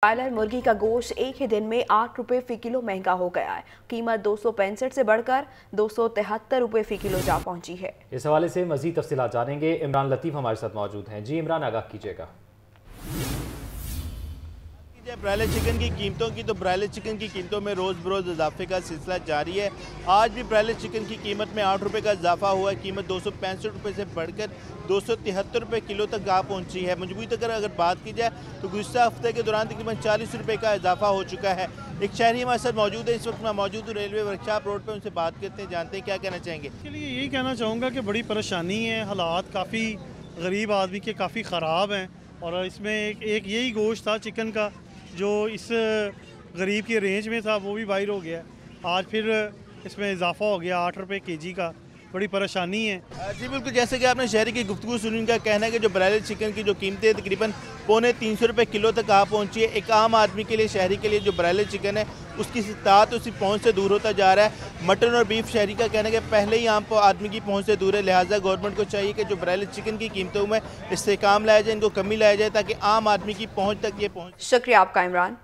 Broiler मुर्गी का गोश्त एक ही दिन में 8 रुपए फी किलो महंगा हो गया है। कीमत 265 से बढ़कर 273 रुपए फी किलो जा पहुंची है। इस हवाले से मजीद तफसीलात जानेंगे। इमरान लतीफ़ हमारे साथ मौजूद हैं। जी इमरान, आगाह कीजिएगा। ब्रायलर चिकन की कीमतों की तो ब्रायलर चिकन की कीमतों में रोज़ बरोज़ इजाफे का सिलसिला जारी है। आज भी ब्रायलर चिकन की कीमत में 8 रुपये का इजाफा हुआ है। कीमत 265 रुपये से बढ़कर 273 रुपये किलो तक आ पहुंची है। मजबूरी तक अगर बात की जाए तो गुज़श्ता हफ्ते के दौरान तकरीबन 40 रुपये का इजाफा हो चुका है। एक शहरी हमारे साथ मौजूद है, इस वक्त मैं मौजूद हूँ रेलवे वर्कशॉप रोड पर। उनसे बात करते हैं, जानते हैं क्या कहना चाहेंगे। इसके लिए यही कहना चाहूँगा कि बड़ी परेशानी है, हालात काफ़ी गरीब आदमी के काफ़ी ख़राब हैं। और इसमें एक यही गोश्त था चिकन का जो इस गरीब के रेंज में था, वो भी बाहर हो गया। आज फिर इसमें इजाफा हो गया 8 रुपये केजी का। बड़ी परेशानी है। जी बिल्कुल, जैसे कि आपने शहरी की गुफ्तगू सुनी, उनका कहना है कि जो ब्रायलर चिकन की जो कीमतें तकरीबन 250 रुपये किलो तक आ पहुंची है। एक आम आदमी के लिए, शहरी के लिए जो ब्रायलर चिकन है उसकी इस्तात उसकी पहुंच से दूर होता जा रहा है। मटन और बीफ शहरी का कहना है कि पहले ही आम आदमी की पहुंच से दूर है। लिहाजा गवर्नमेंट को चाहिए कि जो ब्रायलर चिकन की कीमतों में इस्तेकाम लाया जाए, इनको कमी लाया जाए ताकि आम आदमी की पहुँच तक ये पहुँच। शुक्रिया आपका इमरान।